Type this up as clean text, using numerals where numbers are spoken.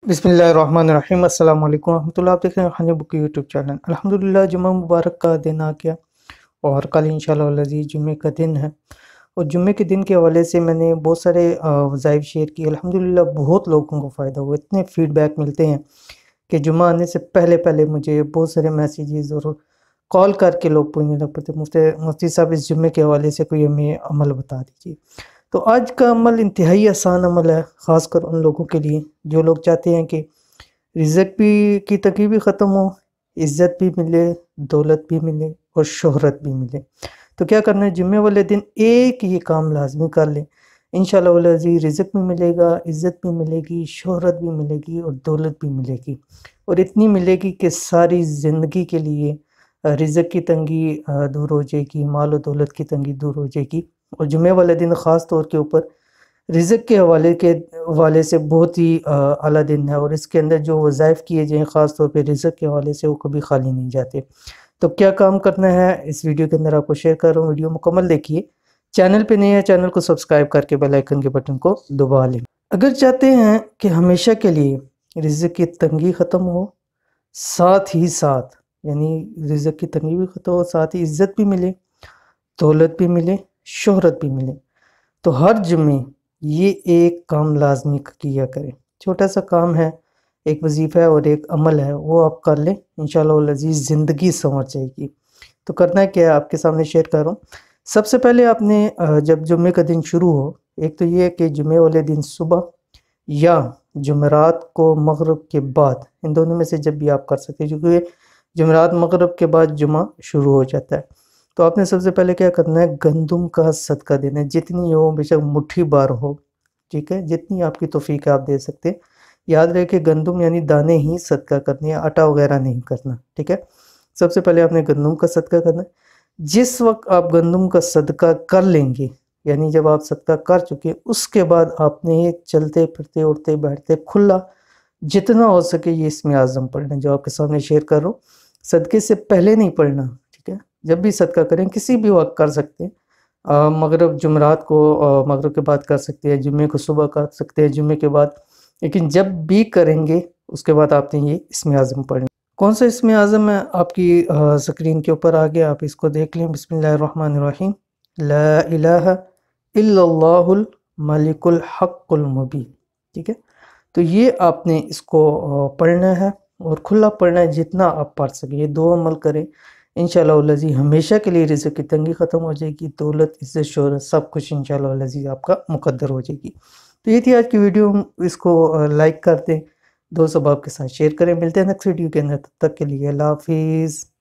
بسم اللہ الرحمن الرحیم۔ السلام علیکم ورحمۃ اللہ۔ آپ دیکھ رہے ہیں خانے بک یوٹیوب چینل۔ الحمدللہ جمعہ مبارک کا دن آ گیا اور کل انشاءاللہ العزیز جمعے کا دن ہے، اور جمعے کے دن کے حوالے سے میں نے بہت سارے وظائف شیئر کیے۔ الحمدللہ بہت لوگوں کو فائدہ ہوا، اتنے فیڈ بیک ملتے ہیں کہ جمعہ آنے سے پہلے مجھے بہت سارے میسیجز اور کال کر کے لوگ پوچھنے لگ پڑتے مفتی صاحب اس جمعے کے حوالے سے کوئی ہمیں عمل بتا دیجیے۔ تو آج کا عمل انتہائی آسان عمل ہے، خاص کر ان لوگوں کے لیے جو لوگ چاہتے ہیں کہ رزق بھی کی تنگی بھی ختم ہو، عزت بھی ملے، دولت بھی ملے اور شہرت بھی ملے۔ تو کیا کرنا ہے، جمعے والے دن ایک یہ کام لازمی کر لیں، انشاءاللہ العزیز رزق بھی ملے گا، عزت بھی ملے گی، شہرت بھی ملے گی اور دولت بھی ملے گی، اور اتنی ملے گی کہ ساری زندگی کے لیے رزق کی تنگی دور ہو جائے گی، مال و دولت کی تنگی دور ہو جائے گی۔ اور جمعے والے دن خاص طور کے اوپر رزق کے حوالے سے بہت ہی اعلیٰ دن ہے، اور اس کے اندر جو وظائف کیے جائیں خاص طور پہ رزق کے حوالے سے وہ کبھی خالی نہیں جاتے۔ تو کیا کام کرنا ہے اس ویڈیو کے اندر آپ کو شیئر کر رہا ہوں، ویڈیو مکمل دیکھیے۔ چینل پہ نہیں ہے چینل کو سبسکرائب کر کے بیل آئیکن کے بٹن کو دبا لیں۔ اگر چاہتے ہیں کہ ہمیشہ کے لیے رزق کی تنگی ختم ہو، ساتھ ہی ساتھ یعنی رزق کی تنگی بھی ختم ہو، ساتھ ہی عزت بھی ملے، دولت بھی ملے، شہرت بھی ملے، تو ہر جمعے یہ ایک کام لازمی کیا کریں۔ چھوٹا سا کام ہے، ایک وظیفہ ہے اور ایک عمل ہے، وہ آپ کر لیں، انشاءاللہ العزیز زندگی سنور جائے گی۔ تو کرنا ہے کیا ہے آپ کے سامنے شیئر کر رہا ہوں۔ سب سے پہلے آپ نے جب جمعے کا دن شروع ہو، ایک تو یہ ہے کہ جمعے والے دن صبح یا جمعرات کو مغرب کے بعد، ان دونوں میں سے جب بھی آپ کر سکتے ہیں، کیونکہ جمعرات مغرب کے بعد جمعہ شروع ہو جاتا ہے۔ تو آپ نے سب سے پہلے کیا کرنا ہے، گندم کا صدقہ دینا ہے، جتنی ہو، بے شک مٹھی بار ہو، ٹھیک ہے، جتنی آپ کی توفیق ہے آپ دے سکتے ہیں۔ یاد رہے کہ گندم یعنی دانے ہی صدقہ کرنے ہیں، آٹا وغیرہ نہیں کرنا، ٹھیک ہے۔ سب سے پہلے آپ نے گندم کا صدقہ کرنا ہے۔ جس وقت آپ گندم کا صدقہ کر لیں گے، یعنی جب آپ صدقہ کر چکے، اس کے بعد آپ نے چلتے پھرتے اٹھتے بیٹھتے کھلا جتنا ہو سکے یہ اسم اعظم پڑھنا، جو آپ کے سامنے شیئر کر رہا ہوں۔ صدقے سے پہلے نہیں پڑھنا، ٹھیک ہے، جب بھی صدقہ کریں کسی بھی وقت کر سکتے ہیں، مغرب جمعرات کو مغرب کے بعد کر سکتے ہیں، جمعے کو صبح کر سکتے ہیں، جمعے کے بعد، لیکن جب بھی کریں گے اس کے بعد آپ نے یہ اسم اعظم پڑھنا۔ کون سا اسم اعظم ہے آپ کی سکرین کے اوپر آ گیا، آپ اس کو دیکھ لیں۔ بسم اللہ الرحمن الرحیم، لا الہ الا اللہ الملک الحق المبین، ٹھیک ہے۔ تو یہ آپ نے اس کو پڑھنا ہے اور کھلا پڑھنا ہے، جتنا آپ پڑھ سکیں۔ یہ دو عمل کریں، انشاءاللہ العزیز ہمیشہ کے لیے رزق کی تنگی ختم ہو جائے گی، دولت، عزت، شہرت سب کچھ انشاءاللہ العزیز آپ کا مقدر ہو جائے گی۔ تو یہ تھی آج کی ویڈیو، اس کو لائک کر دیں، دوست احباب کے ساتھ شیئر کریں۔ ملتے ہیں نیکسٹ ویڈیو کے اندر، تب تک کے لیے اللہ حافظ۔